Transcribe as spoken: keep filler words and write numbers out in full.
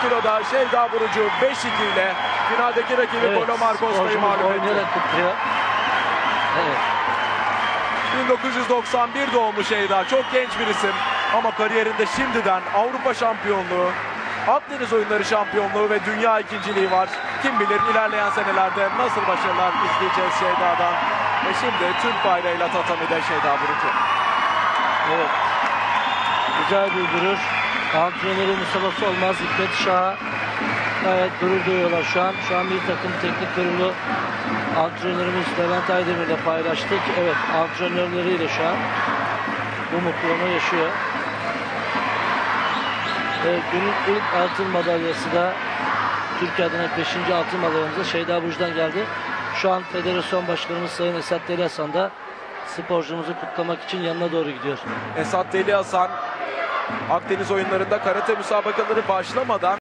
kiloda Şeyda Burucu beş iki ile finaldeki rakibi Evet, Polo Marcos'ta'yı sporcumuz mağlup etti. oynayarak kutluyor. Evet. bin dokuz yüz doksan bir doğumlu Şeyda, çok genç bir isim ama kariyerinde şimdiden Avrupa şampiyonluğu, Akdeniz oyunları şampiyonluğu ve dünya ikinciliği var. Kim bilir ilerleyen senelerde nasıl başarılar izleyeceğiz Şeyda'dan. Ve şimdi Türk bayrağıyla tatamide Şeyda Burucu. Evet. Güzel bir gurur. Antrenörü Mustafa Solmaz, Hikmet Şah'a gayet gurur duyuyorlar şu an. Şu an bir takım teknik kurulu antrenörümüz Levent Aydemir'le paylaştık. Evet, antrenörleriyle şu an bu mutluluğunu yaşıyor. Ve günün ilk altın madalyası da Türkiye adına beşinci altın madalyamıza Şeyda Burucu'dan geldi. Şu an Federasyon Başkanımız Sayın Esat Deli Hasan da sporcumuzu kutlamak için yanına doğru gidiyor. Esat Deli Hasan Akdeniz oyunlarında karate müsabakaları başlamadan